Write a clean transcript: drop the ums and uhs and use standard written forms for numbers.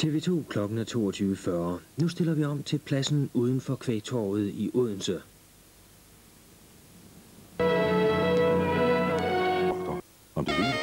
TV2 klokken er 22.40. Nu stiller vi om til pladsen uden for Kvægtorvet i Odense. Om det hele